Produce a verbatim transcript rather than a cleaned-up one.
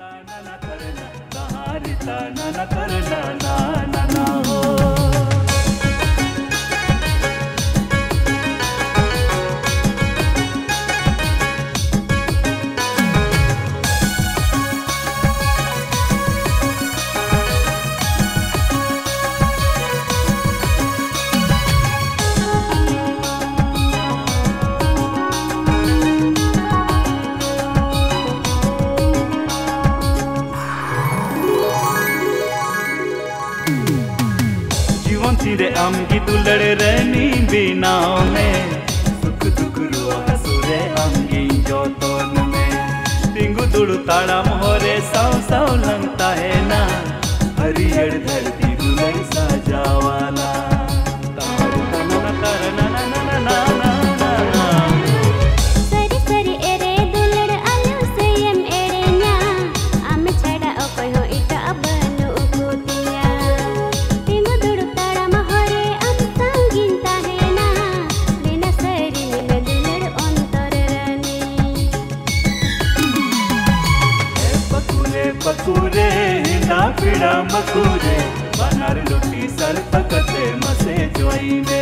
ना ना करना कहाँ रिता ना ना करना ना ना ना हो। चिरे आम की दुलड़ रहनी बिनाव में सुख दुख रुआ हसुरे आम की जोतोन में टिंगु दुड़ु ताड़ा मोहरे साव साव लंगता है ना हरियर धरती दुलड़ सजावाला तारू ना ना ना ना ना ना ना सरी सरी एरे दुलड़ आलू सेयम एड़ेnya आम छड़ा ओकोय हो इटा बनु उकुतिया टिंगु दुड़ु ताड़ा मोहरे आम संगीन ताहेना बिना सरी मिल दुलड़ अंतर रानी ए पकुरे पकुरे हिंदा पीड़ा मकुरे बनार लुटी सर तकते मसे जोई में